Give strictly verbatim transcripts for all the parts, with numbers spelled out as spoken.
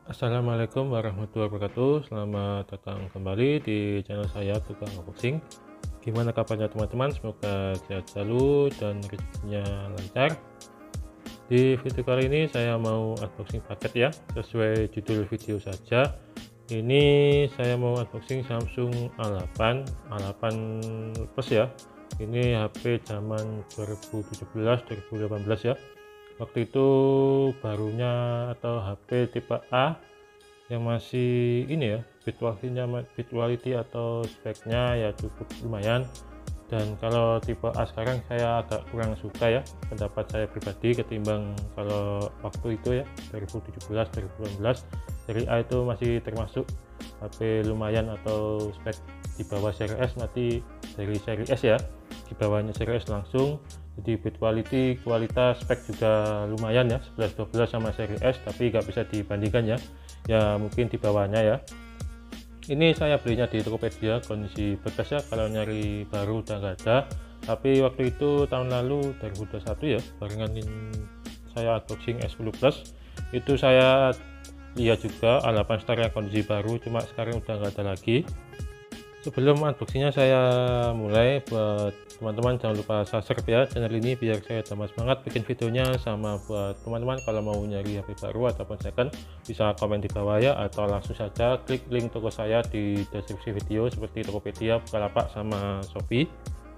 Assalamualaikum warahmatullahi wabarakatuh. Selamat datang kembali di channel saya Tukang Unboxing. Gimana kabarnya teman-teman? Semoga sehat selalu dan rezekinya lancar. Di video kali ini saya mau unboxing paket ya, sesuai judul video saja. Ini saya mau unboxing Samsung A delapan A delapan Plus ya. Ini H P zaman dua ribu tujuh belas dua ribu delapan belas ya. Waktu itu barunya atau H P tipe A yang masih ini ya, virtuality virtuality atau speknya ya cukup lumayan. Dan kalau tipe A sekarang saya agak kurang suka ya, pendapat saya pribadi, ketimbang kalau waktu itu ya dua ribu tujuh belas dua ribu delapan belas. Seri A itu masih termasuk H P lumayan atau spek di bawah seri S, nanti dari seri S ya, di bawahnya seri S langsung. Jadi build quality, kualitas, spek juga lumayan ya, sebelas dua belas sama seri S, tapi nggak bisa dibandingkan ya, ya mungkin di bawahnya ya. Ini saya belinya di Tokopedia, kondisi bekas ya, kalau nyari baru udah nggak ada. Tapi waktu itu tahun lalu dua ribu dua puluh satu ya, barengan saya unboxing S sepuluh Plus, itu saya lihat juga A delapan Star yang kondisi baru, cuma sekarang udah nggak ada lagi. Sebelum unboxingnya saya mulai, buat teman-teman jangan lupa subscribe ya channel ini biar saya tambah semangat bikin videonya. Sama buat teman-teman kalau mau nyari H P baru ataupun second, bisa komen di bawah ya, atau langsung saja klik link toko saya di deskripsi video seperti Tokopedia, Bukalapak, sama Shopee.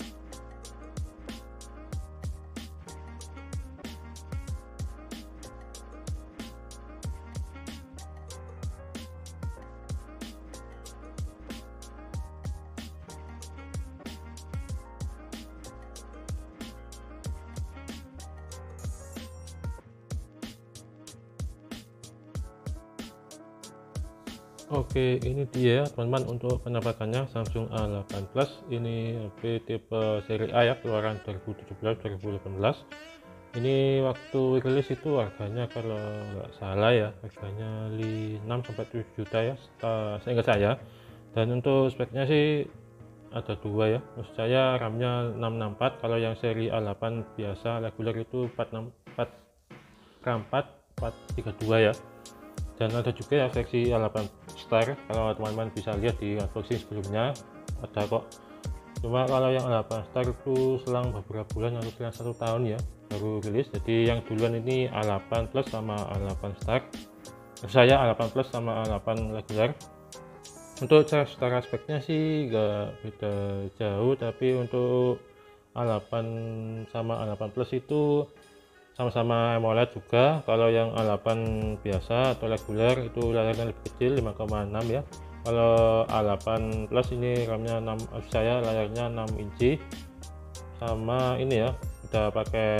Oke, ini dia teman-teman untuk penampakannya Samsung A delapan Plus. Ini H P tipe seri A ya, keluaran dua ribu tujuh belas dua ribu delapan belas. Ini waktu rilis itu harganya kalau nggak salah ya, harganya enam sampai tujuh juta ya, seingat saya. Dan untuk speknya sih ada dua ya, maksud saya RAM-nya enam enam empat, kalau yang seri A delapan biasa reguler itu empat enam empat, RAM empat empat tiga dua ya. Dan ada juga ya versi A delapan Star, kalau teman-teman bisa lihat di unboxing sebelumnya ada kok. Cuma kalau yang A delapan Star itu selang beberapa bulan atau selang satu tahun ya baru rilis. Jadi yang duluan ini A delapan Plus sama A delapan Star, saya A delapan Plus sama A delapan regular. Untuk secara speknya sih gak beda jauh, tapi untuk A delapan sama A delapan Plus itu sama-sama AMOLED juga. Kalau yang A delapan biasa atau reguler itu layarnya lebih kecil, lima koma enam ya. Kalau A delapan Plus ini RAM-nya enam, saya layarnya enam inci, sama ini ya udah pakai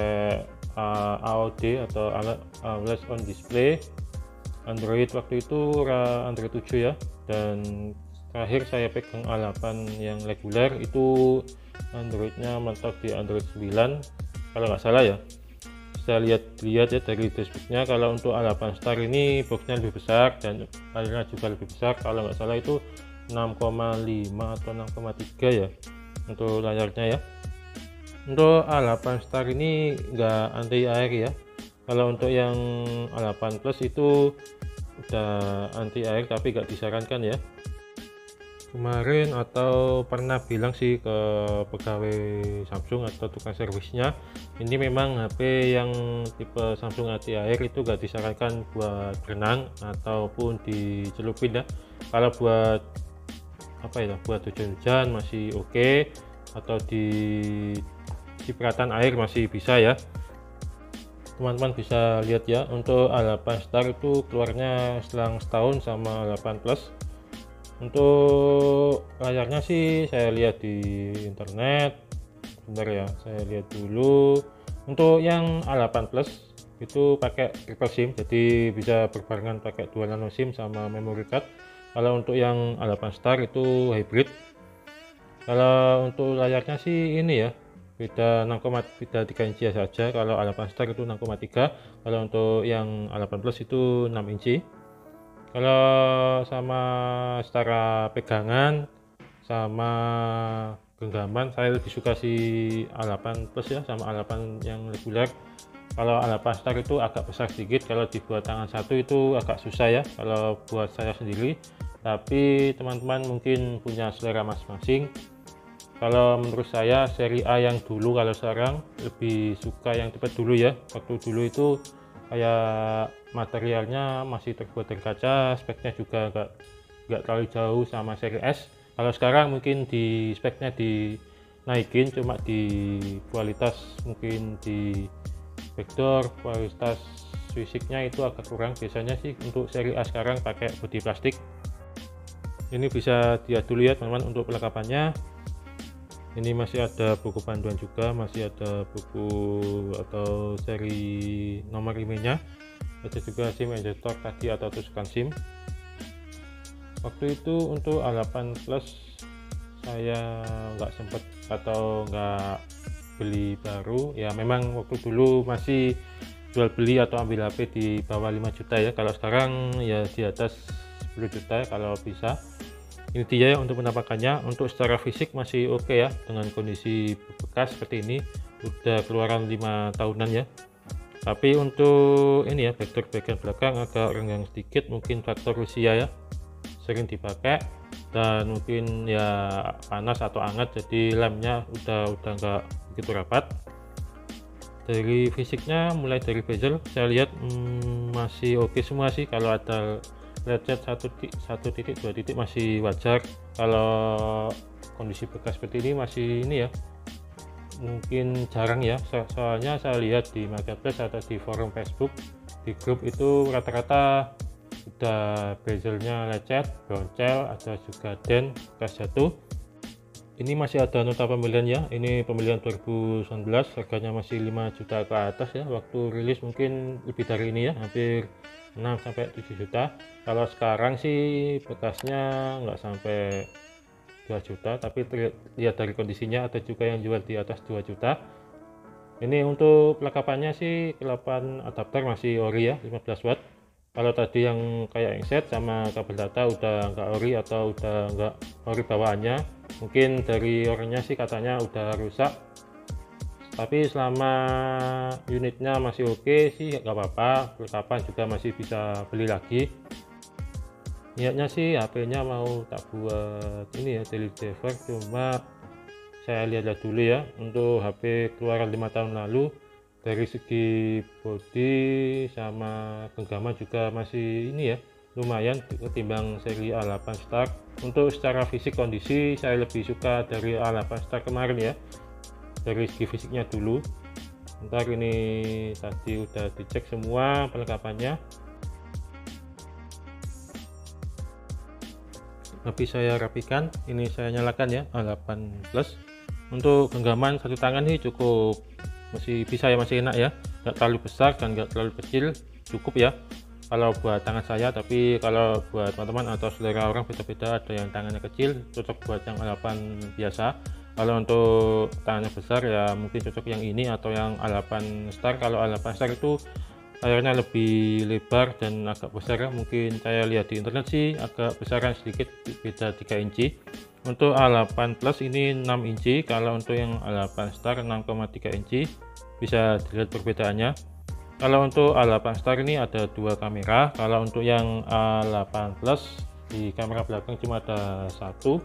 uh, A O D atau Always On Display. Android waktu itu Android tujuh ya, dan terakhir saya pegang A delapan yang reguler itu Androidnya mentok di Android sembilan kalau nggak salah ya. Saya lihat-lihat ya dari dashboardnya, kalau untuk A delapan Star ini boxnya lebih besar dan layarnya juga lebih besar, kalau nggak salah itu enam koma lima atau enam koma tiga ya untuk layarnya ya. Untuk A delapan Star ini nggak anti air ya, kalau untuk yang A delapan Plus itu udah anti air tapi nggak disarankan ya. Kemarin atau pernah bilang sih ke pegawai Samsung atau tukang servisnya, ini memang H P yang tipe Samsung anti air itu gak disarankan buat berenang ataupun dicelupin ya. Kalau buat apa ya, buat hujan-hujan masih oke, okay, atau di cipratan air masih bisa ya. Teman-teman bisa lihat ya, untuk A delapan Star itu keluarnya selang setahun sama A delapan Plus. Untuk layarnya sih saya lihat di internet, bentar ya saya lihat dulu. Untuk yang A delapan Plus itu pakai triple SIM, jadi bisa berbarengan pakai dua nano SIM sama memory card. Kalau untuk yang A delapan Star itu hybrid. Kalau untuk layarnya sih ini ya, beda enam, beda tiga inci saja. Kalau A delapan Star itu enam koma tiga, kalau untuk yang A delapan Plus itu enam inci. Kalau sama secara pegangan sama genggaman, saya lebih suka si A delapan Plus ya sama A delapan yang reguler. Kalau Alapan Star itu agak besar sedikit, kalau dibuat tangan satu itu agak susah ya kalau buat saya sendiri, tapi teman-teman mungkin punya selera masing-masing. Kalau menurut saya seri A yang dulu, kalau sekarang lebih suka yang tipe dulu ya. Waktu dulu itu kayak materialnya masih terbuat dari kaca, speknya juga nggak nggak terlalu jauh sama seri S. Kalau sekarang mungkin di speknya dinaikin, cuma di kualitas, mungkin di backdoor, kualitas fisiknya itu agak kurang. Biasanya sih untuk seri A sekarang pakai bodi plastik. Ini bisa dilihat dulu ya teman-teman untuk perlengkapannya. Ini masih ada buku panduan juga, masih ada buku atau seri nomor emailnya, ada juga SIM ejector tadi atau tusukan SIM. Waktu itu untuk A delapan Plus saya nggak sempet atau nggak beli baru ya, memang waktu dulu masih jual beli atau ambil H P di bawah lima juta ya. Kalau sekarang ya di atas sepuluh juta kalau bisa. Ini dia ya untuk penampakannya. Untuk secara fisik masih oke okay ya, dengan kondisi bekas seperti ini, udah keluaran lima tahunan ya. Tapi untuk ini ya, backdoor bagian belakang agak renggang sedikit, mungkin faktor usia ya, sering dipakai dan mungkin ya panas atau hangat, jadi lemnya udah udah nggak begitu rapat. Dari fisiknya mulai dari bezel saya lihat hmm, masih oke okay semua sih. Kalau ada lecet satu titik, satu titik, dua titik masih wajar. Kalau kondisi bekas seperti ini masih ini ya, mungkin jarang ya. So soalnya saya lihat di marketplace atau di forum Facebook, di grup itu rata-rata udah bezelnya lecet, boncel, ada juga den bekas jatuh. Ini masih ada nota pembelian ya, ini pembelian dua ribu sembilan belas, harganya masih lima juta ke atas ya. Waktu rilis mungkin lebih dari ini ya, hampir enam sampai tujuh juta. Kalau sekarang sih bekasnya nggak sampai dua juta, tapi lihat dari kondisinya ada juga yang jual di atas dua juta. Ini untuk perlengkapannya sih kelengkapan adapter masih ori ya, lima belas watt. Kalau tadi yang kayak set sama kabel data udah nggak ori atau udah nggak ori bawaannya, mungkin dari orangnya sih katanya udah rusak, tapi selama unitnya masih oke okay sih nggak apa-apa, perlengkapan juga masih bisa beli lagi. Niatnya sih H P-nya mau tak buat ini ya, daily driver, cuma saya lihat-lihat dulu ya untuk H P keluaran lima tahun lalu. Dari segi bodi sama genggaman juga masih ini ya, lumayan ketimbang seri A delapan Star. Untuk secara fisik kondisi saya lebih suka dari A delapan Star kemarin ya, dari segi fisiknya dulu. Ntar ini tadi udah dicek semua perlengkapannya, tapi saya rapikan. Ini saya nyalakan ya A delapan Plus. Untuk genggaman satu tangan ini cukup masih bisa ya, masih enak ya, nggak terlalu besar dan nggak terlalu kecil, cukup ya kalau buat tangan saya. Tapi kalau buat teman-teman atau selera orang beda-beda, ada yang tangannya kecil cocok buat yang A delapan biasa. Kalau untuk tangannya besar ya mungkin cocok yang ini atau yang A delapan Star. Kalau A delapan Star itu layarnya lebih lebar dan agak besar ya, mungkin saya lihat di internet sih agak besaran sedikit, beda tiga inci. Untuk A delapan Plus ini enam inci, kalau untuk yang A delapan Star enam koma tiga inci, bisa dilihat perbedaannya. Kalau untuk A delapan Star ini ada dua kamera, kalau untuk yang A delapan Plus di kamera belakang cuma ada satu.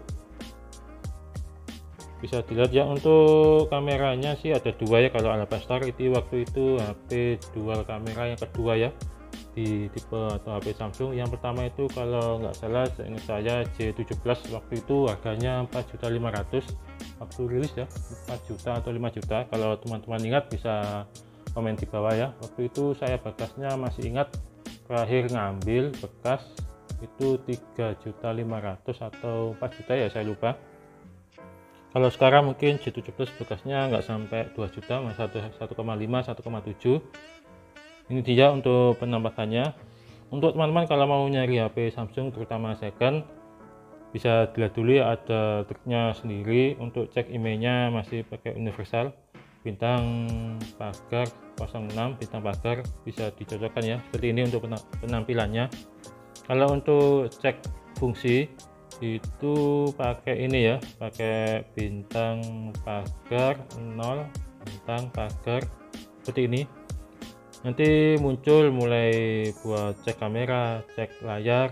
Bisa dilihat ya, untuk kameranya sih ada dua ya. Kalau A delapan Star itu waktu itu H P dual kamera yang kedua ya di tipe atau H P Samsung. Yang pertama itu kalau nggak salah ini saya J tujuh belas, waktu itu harganya empat juta lima ratus ribu waktu rilis ya, empat juta atau lima juta. Kalau teman-teman ingat bisa komen di bawah ya. Waktu itu saya bekasnya masih ingat, terakhir ngambil bekas itu tiga juta lima ratus ribu atau empat juta ya, saya lupa. Kalau sekarang mungkin J tujuh belas bekasnya nggak sampai dua juta, masih satu koma lima, satu koma tujuh. Ini dia untuk penampakannya. Untuk teman-teman kalau mau nyari H P Samsung terutama second, bisa dilihat dulu ya, ada triknya sendiri. Untuk cek emailnya masih pakai universal, bintang pagar nol enam, bintang pagar bisa dicocokkan ya, seperti ini untuk penampilannya. Kalau untuk cek fungsi itu pakai ini ya, pakai bintang pagar nol, bintang pagar seperti ini. nanti muncul mulai buat cek kamera, cek layar.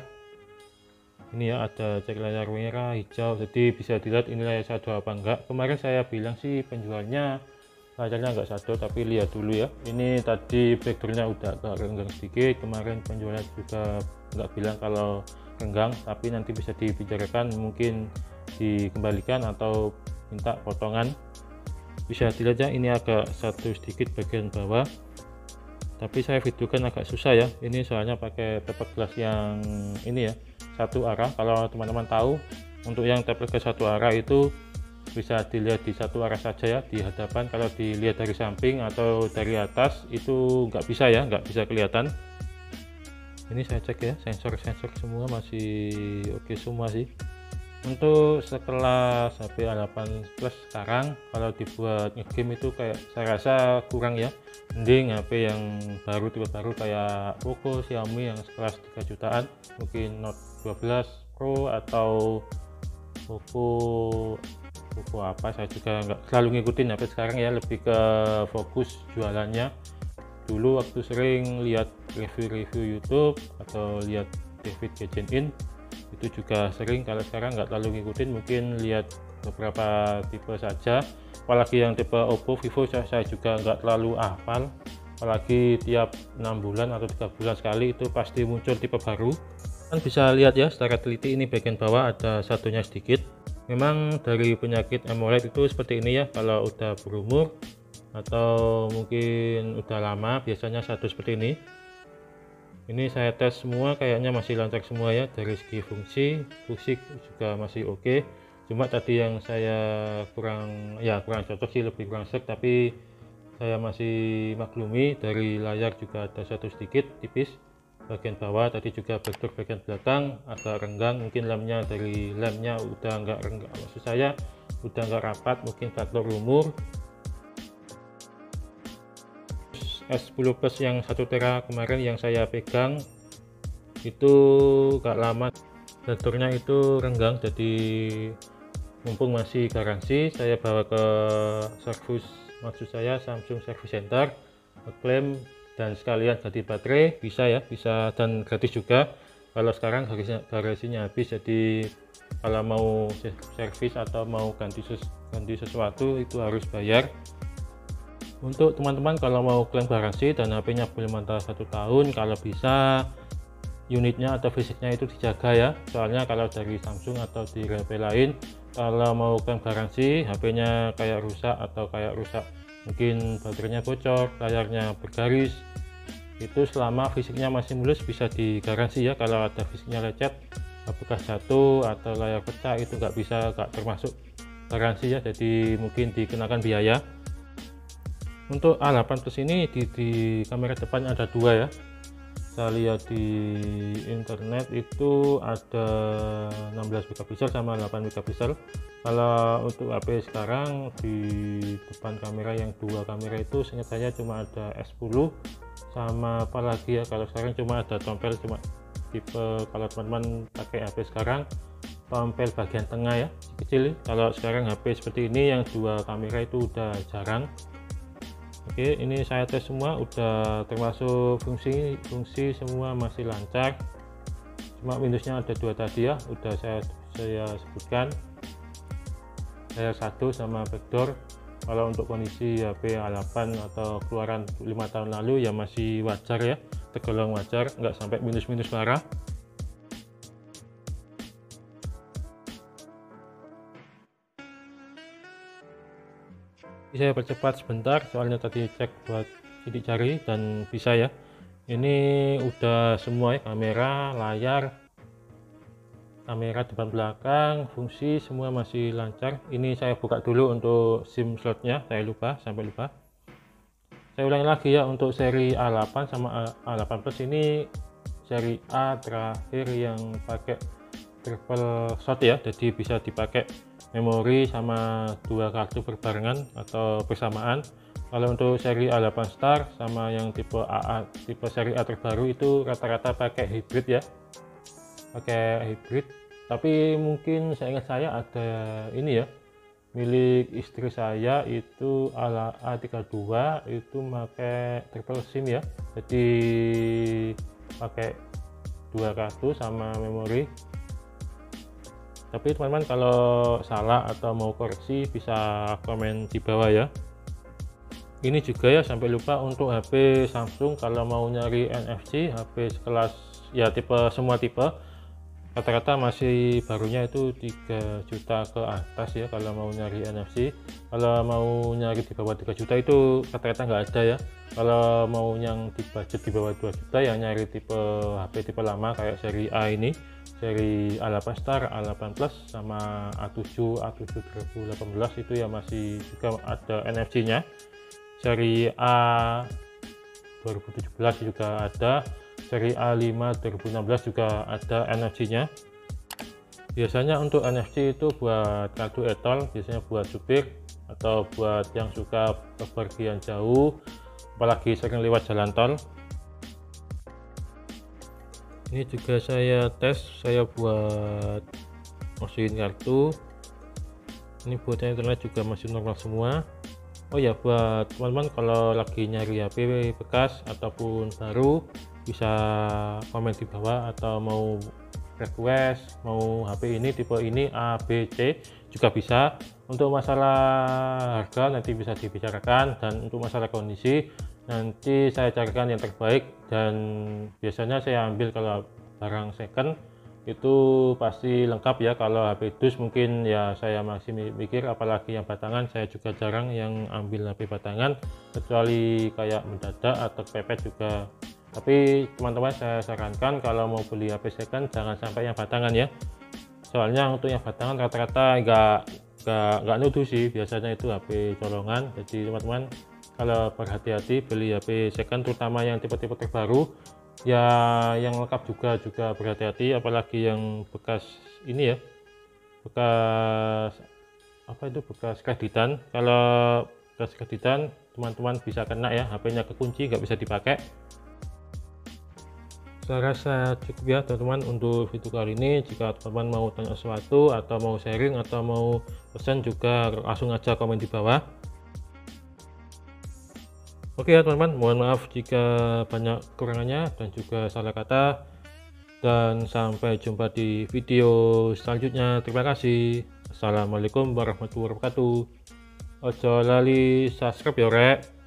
Ini ya, ada cek layar merah, hijau, jadi bisa dilihat ini layar shadow apa enggak. Kemarin saya bilang sih penjualnya layarnya enggak shadow, tapi lihat dulu ya. Ini tadi backgroundnya udah agak renggang sedikit. Kemarin penjualnya juga enggak bilang kalau renggang, tapi nanti bisa dibicarakan, mungkin dikembalikan atau minta potongan. Bisa dilihat ya, ini agak satu sedikit bagian bawah, tapi saya videokan agak susah ya, ini soalnya pakai taper glass yang ini ya, satu arah. Kalau teman-teman tahu, untuk yang taper glass satu arah itu bisa dilihat di satu arah saja ya, di hadapan. Kalau dilihat dari samping atau dari atas itu nggak bisa ya, nggak bisa kelihatan. Ini saya cek ya, sensor-sensor semua masih oke semua sih. Untuk sekelas H P A delapan plus sekarang, kalau dibuat ngegame itu kayak saya rasa kurang ya. Mending H P yang baru, tipe baru kayak Poco, Xiaomi yang sekelas tiga jutaan, mungkin Note dua belas Pro atau Poco Poco apa, saya juga nggak selalu ngikutin H P sekarang ya, lebih ke fokus jualannya. Dulu waktu sering lihat review-review YouTube atau lihat David Gadgetin, itu juga sering. Kalau sekarang nggak terlalu ngikutin, mungkin lihat beberapa tipe saja, apalagi yang tipe Oppo, Vivo saya, saya juga nggak terlalu hafal, apalagi tiap enam bulan atau tiga bulan sekali itu pasti muncul tipe baru. Kan bisa lihat ya secara teliti, ini bagian bawah ada satunya sedikit. Memang dari penyakit AMOLED itu seperti ini ya, kalau udah berumur atau mungkin udah lama biasanya satu seperti ini. Ini saya tes semua, kayaknya masih lancar semua ya. Dari segi fungsi fungsi juga masih oke okay. Cuma tadi yang saya kurang ya kurang cocok sih, lebih kurang sek, tapi saya masih maklumi. Dari layar juga ada satu sedikit tipis bagian bawah, tadi juga backdoor bagian belakang agak renggang, mungkin lemnya dari lemnya udah enggak renggang, maksud saya udah enggak rapat, mungkin faktor umur. S sepuluh plus yang satu tera kemarin yang saya pegang itu gak lama backdoornya itu renggang, jadi mumpung masih garansi saya bawa ke service, maksud saya Samsung Service Center, klaim dan sekalian ganti baterai, bisa ya, bisa, dan gratis juga. Kalau sekarang garasinya habis, jadi kalau mau servis atau mau ganti ses ganti sesuatu itu harus bayar. Untuk teman-teman kalau mau klaim garansi dan H P-nya boleh mantap satu tahun, kalau bisa unitnya atau fisiknya itu dijaga ya. Soalnya kalau dari Samsung atau di H P lain, kalau mau klaim garansi H P-nya kayak rusak atau kayak rusak, mungkin baterainya bocor, layarnya bergaris, itu selama fisiknya masih mulus bisa digaransi ya. Kalau ada fisiknya lecet, bekas jatuh atau layar pecah itu nggak bisa, nggak termasuk garansi ya, jadi mungkin dikenakan biaya. Untuk A delapan plus ini di, di kamera depannya ada dua ya, saya lihat di internet itu ada enam belas megapiksel sama delapan megapiksel. Kalau untuk H P sekarang di depan kamera yang dua kamera itu seingat saya cuma ada S sepuluh sama apalagi ya, kalau sekarang cuma ada tompel, cuma tipe kalau teman-teman pakai H P sekarang tompel bagian tengah ya kecil. Kalau sekarang H P seperti ini yang dua kamera itu udah jarang. Oke, ini saya tes semua udah termasuk fungsi fungsi semua masih lancar, cuma Windowsnya ada dua tadi ya, udah saya saya sebutkan, saya satu sama backdoor. Kalau untuk kondisi H P A delapan atau keluaran lima tahun lalu ya masih wajar ya, tergolong wajar, nggak sampai minus-minus parah. Saya percepat sebentar soalnya tadi cek buat sidik jari dan bisa ya. Ini udah semua ya, kamera, layar, kamera depan belakang, fungsi semua masih lancar. Ini saya buka dulu untuk SIM slotnya, saya lupa sampai lupa. Saya ulangi lagi ya, untuk seri A delapan sama A delapan plus ini seri A terakhir yang pakai triple slot ya, jadi bisa dipakai memori sama dua kartu berbarengan atau bersamaan. Kalau untuk seri A delapan Star sama yang tipe A A, tipe seri A terbaru itu rata-rata pakai hybrid ya, pakai hybrid. Tapi mungkin saya ingat saya ada ini ya, milik istri saya itu ala A tiga dua, itu pakai triple SIM ya, jadi pakai dua kartu sama memori. Tapi teman-teman kalau salah atau mau koreksi bisa komen di bawah ya. Ini juga ya, sampai lupa, untuk H P Samsung kalau mau nyari N F C, H P sekelas ya tipe semua tipe, rata-rata masih barunya itu tiga juta ke atas ya kalau mau nyari N F C. Kalau mau nyari di bawah tiga juta itu rata-rata nggak ada ya. Kalau mau yang di budget di bawah dua juta ya nyari tipe H P tipe lama kayak seri A ini, seri A delapan Star, A delapan Plus sama A tujuh, A tujuh dua ribu delapan belas itu ya masih juga ada N F C nya. Seri A dua ribu tujuh belas juga ada, seri A lima dua ribu enam belas juga ada N F C nya. Biasanya untuk N F C itu buat kartu e-tol, biasanya buat supir atau buat yang suka bepergian jauh, apalagi sering lewat jalan tol. Ini juga saya tes, saya buat mesin kartu. Ini buatnya internet juga masih normal semua. Oh ya, buat teman-teman kalau lagi nyari H P bekas ataupun baru bisa komen di bawah, atau mau request mau H P ini tipe ini A B C juga bisa. Untuk masalah harga nanti bisa dibicarakan, dan untuk masalah kondisi nanti saya carikan yang terbaik. Dan biasanya saya ambil kalau barang second itu pasti lengkap ya. Kalau H P dus mungkin ya saya masih mikir, apalagi yang batangan saya juga jarang yang ambil H P batangan, kecuali kayak mendadak atau pepet juga. Tapi teman-teman saya sarankan kalau mau beli H P second jangan sampai yang batangan ya, soalnya untuk yang batangan rata-rata nggak nggak nggak nuduh sih, biasanya itu H P colongan. Jadi teman-teman kalau berhati-hati beli H P second, terutama yang tipe-tipe terbaru ya, yang lengkap juga juga berhati-hati, apalagi yang bekas ini ya, bekas apa itu, bekas kreditan. Kalau bekas kreditan teman-teman bisa kena ya, H P-nya kekunci nggak bisa dipakai. Saya rasa cukup ya teman-teman untuk video kali ini. Jika teman-teman mau tanya sesuatu atau mau sharing atau mau pesan juga langsung aja komen di bawah. Oke ya teman-teman, mohon maaf jika banyak kekurangannya dan juga salah kata, dan sampai jumpa di video selanjutnya. Terima kasih. Assalamualaikum warahmatullahi wabarakatuh. Ojo lali subscribe ya rek.